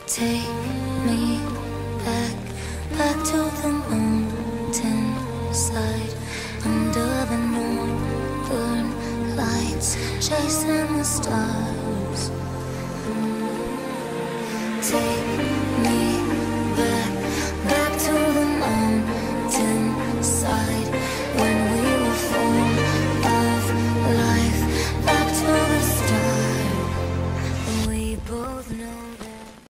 Take me back, back to the mountain side, under the northern lights, chasing the stars. Take